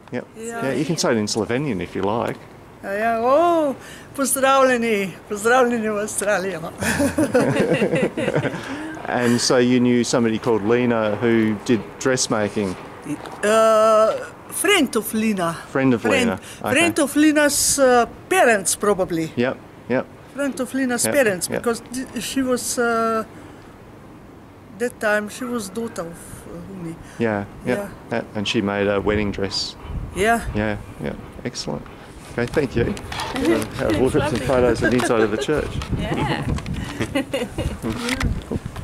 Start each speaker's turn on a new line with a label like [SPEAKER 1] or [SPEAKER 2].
[SPEAKER 1] Yep. Yeah, you can say it in Slovenian if you like.
[SPEAKER 2] Ja, oh, pozdravljeni, pozdravljeni v Avstraliji.
[SPEAKER 1] And so you knew somebody called Lena who did dressmaking?
[SPEAKER 2] Friend of Lena.
[SPEAKER 1] Friend of Lena. Okay.
[SPEAKER 2] Friend of Lena's parents, probably.
[SPEAKER 1] Yep, yep.
[SPEAKER 2] Friend of Lena's parents, because she was, that time, she was daughter of Huni.
[SPEAKER 1] Yeah. And she made a wedding dress.
[SPEAKER 2] Yeah.
[SPEAKER 1] Yeah. Excellent. Okay, thank you. We'll have some photos of the inside of the church.
[SPEAKER 3] Yeah.
[SPEAKER 1] Cool.